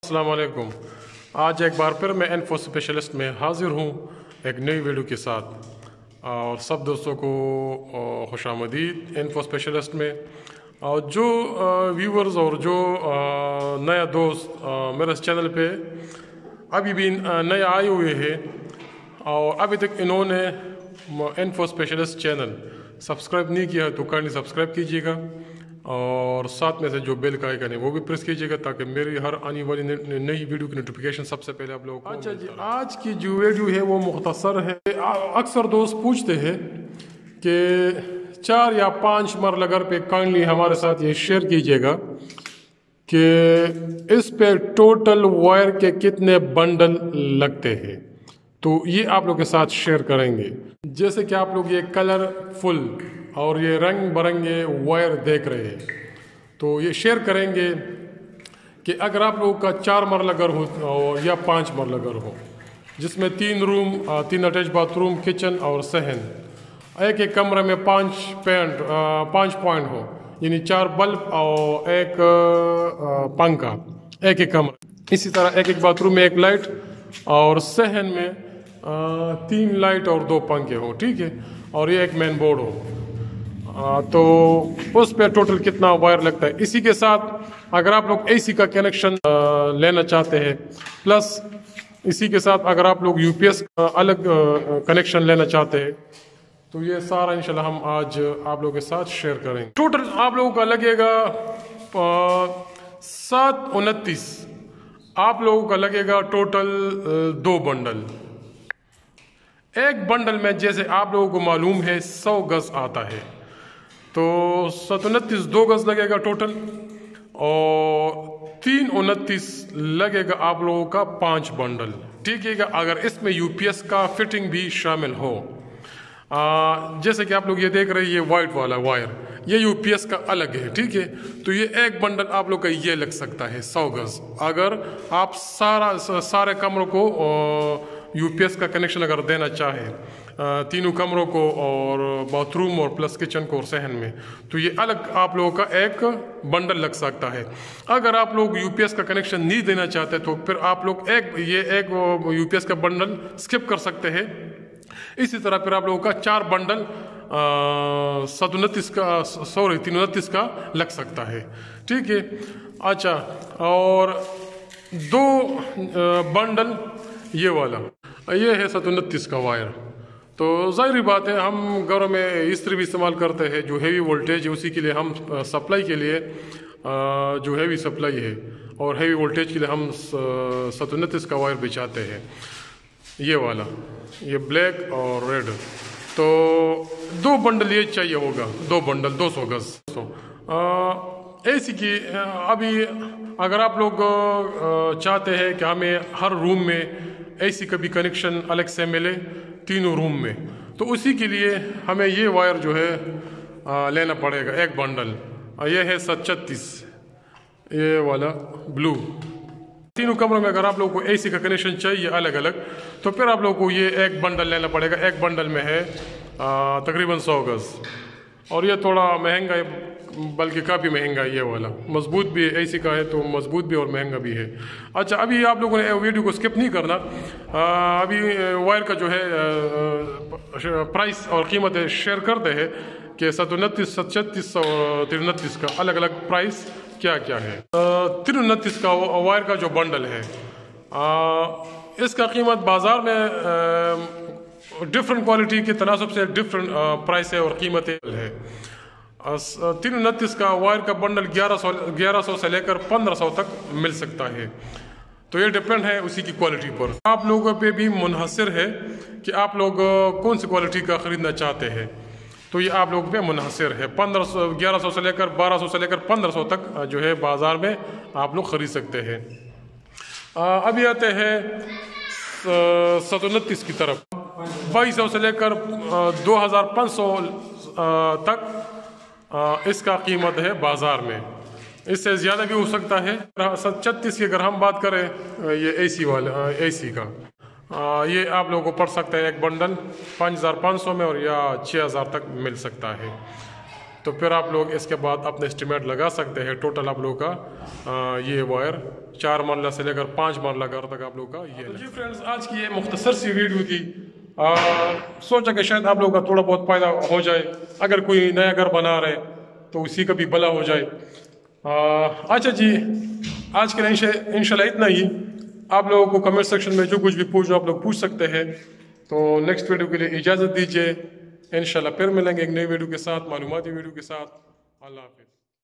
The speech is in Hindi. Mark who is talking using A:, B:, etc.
A: अस्सलाम वालेकुम। आज एक बार फिर मैं इन्फो स्पेशलिस्ट में हाज़िर हूँ एक नई वीडियो के साथ। और सब दोस्तों को खुशामदीद इन्फो स्पेशलिस्ट में। और जो व्यूवर्स और जो नया दोस्त मेरे इस चैनल पे अभी भी नए आए हुए हैं और अभी तक इन्होंने इन्फो स्पेशलिस्ट चैनल सब्सक्राइब नहीं किया है तो काइंडली सब्सक्राइब कीजिएगा और साथ में से जो बेल का आइकन है वो भी प्रेस कीजिएगा ताकि मेरी हर आने वाली नई वीडियो की नोटिफिकेशन सबसे पहले आप लोगों को। अच्छा जी, आज की जो वीडियो है वो मुख्तसर है। अक्सर दोस्त पूछते हैं कि 4 या 5 मरला घर पे काइंडली हमारे साथ ये शेयर कीजिएगा कि इस पे टोटल वायर के कितने बंडल लगते हैं, तो ये आप लोग के साथ शेयर करेंगे। जैसे कि आप लोग ये कलरफुल और ये रंग बिरंगे वायर देख रहे हैं, तो ये शेयर करेंगे कि अगर आप लोगों का 4 मरला घर हो या 5 मरला घर हो जिसमें 3 रूम, 3 अटैच बाथरूम, किचन और सहन, एक एक कमरे में 5 पॉइंट हो, यानी 4 बल्ब और एक पंखा एक एक कमरा। इसी तरह एक एक बाथरूम में 1 लाइट और सहन में 3 लाइट और 2 पंखे हो, ठीक है। और ये एक मेन बोर्ड हो, तो उस पर टोटल कितना वायर लगता है। इसी के साथ अगर आप लोग एसी का कनेक्शन लेना चाहते हैं, प्लस इसी के साथ अगर आप लोग यूपीएस अलग कनेक्शन लेना चाहते हैं, तो ये सारा इंशाल्लाह हम आज आप लोगों के साथ शेयर करेंगे। टोटल आप लोगों का लगेगा 729, आप लोगों का लगेगा टोटल 2 बंडल। एक बंडल में जैसे आप लोगों को मालूम है 100 गज आता है, तो 729 2 गज लगेगा टोटल और 329 लगेगा आप लोगों का 5 बंडल, ठीक है। अगर इसमें यूपीएस का फिटिंग भी शामिल हो, जैसे कि आप लोग ये देख रहे हैं, ये वाइट वाला वायर ये यूपीएस का अलग है, ठीक है। तो ये एक बंडल आप लोग का ये लग सकता है 100 गज। अगर आप सारे कमरों को यूपीएस का कनेक्शन अगर देना चाहे, तीनों कमरों को और बाथरूम और प्लस किचन को और सहन में, तो ये अलग आप लोगों का एक बंडल लग सकता है। अगर आप लोग यूपीएस का कनेक्शन नहीं देना चाहते तो फिर आप लोग एक यूपीएस का बंडल स्किप कर सकते हैं। इसी तरह फिर आप लोगों का 4 बंडल 329 का लग सकता है, ठीक है। अच्छा, और 2 बंडल ये वाला, ये है 729 का वायर। तो ज़ाहिर बात है हम घरों में इस्त्री भी इस्तेमाल करते हैं, जो हैवी वोल्टेज है उसी के लिए हम सप्लाई के लिए जो हैवी सप्लाई है और हैवी वोल्टेज के लिए हम 729 का वायर बिछाते हैं। ये वाला, ये ब्लैक और रेड, तो 2 बंडल ये चाहिए होगा, 2 बंडल 200 गज। एसी की अभी अगर आप लोग चाहते हैं कि हमें हर रूम में एसी का भी कनेक्शन अलग से मिले तीनों रूम में, तो उसी के लिए हमें ये वायर जो है लेना पड़ेगा, एक बंडल। ये है 736, ये वाला ब्लू। तीनों कमरों में अगर आप लोगों को एसी का कनेक्शन चाहिए अलग अलग, तो फिर आप लोगों को ये एक बंडल लेना पड़ेगा। एक बंडल में है तकरीबन 100 गज, और ये थोड़ा महंगा है, बल्कि काफ़ी महंगा है। ये वाला मजबूत भी है, एसी का है तो मजबूत भी और महंगा भी है। अच्छा, अभी आप लोगों ने वीडियो को स्किप नहीं करना। अभी वायर का जो है प्राइस और कीमत शेयर करते हैं कि 729, 736 और 329 का अलग अलग प्राइस क्या क्या है। 329 का वायर का जो बंडल है, इसका कीमत बाज़ार में डिफरेंट क्वालिटी के तनासब से डिफरेंट प्राइस है और कीमतें है। 329 का वायर का बंडल 1100 से लेकर 1500 तक मिल सकता है, तो ये डिपेंड है उसी की क्वालिटी पर। आप लोगों पे भी मुनहसर है कि आप लोग कौन सी क्वालिटी का ख़रीदना चाहते हैं, तो ये आप लोगों पे मुनहसर है। 1100 से लेकर 1200 से लेकर 1500 तक जो है बाज़ार में आप लोग ख़रीद सकते हैं। अभी आते हैं 729 की तरफ। 2200 से लेकर 2500 तक इसका कीमत है बाज़ार में, इससे ज़्यादा भी हो सकता है। 736 की अगर हम बात करें, ये एसी वाला एसी का, ये आप लोगों को पड़ सकता है एक बंडल 5500 में और या 6000 तक मिल सकता है। तो फिर आप लोग इसके बाद अपने एस्टिमेट लगा सकते हैं। टोटल आप लोगों का ये वायर 4 मरला से लेकर 5 मरला घर तक आप लोग का ये। तो जी फ्रेंड्स, आज की ये मुख्तसर सी वीडियो थी। सोचा कि शायद आप लोगों का थोड़ा बहुत फ़ायदा हो जाए। अगर कोई नया घर बना रहे तो उसी का भी भला हो जाए। अच्छा जी, आज के लिए इंशाल्लाह इतना ही। आप लोगों को कमेंट सेक्शन में जो कुछ भी पूछना आप लोग पूछ सकते हैं। तो नेक्स्ट वीडियो के लिए इजाज़त दीजिए। इंशाल्लाह फिर मिलेंगे एक नई वीडियो के साथ, मालूमाती वीडियो के साथ। अल्लाह हाफ़िज़।